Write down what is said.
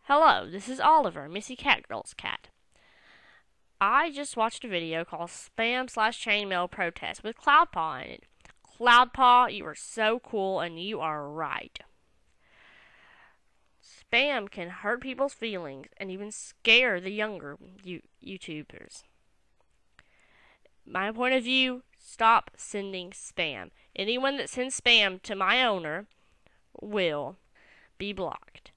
Hello, this is Oliver, Missy Catgirl's cat. I just watched a video called Spam/Chainmail Protest with Cloudpaw in it. Cloudpaw, you are so cool and you are right. Spam can hurt people's feelings and even scare the younger YouTubers. My point of view, stop sending spam. Anyone that sends spam to my owner will be blocked.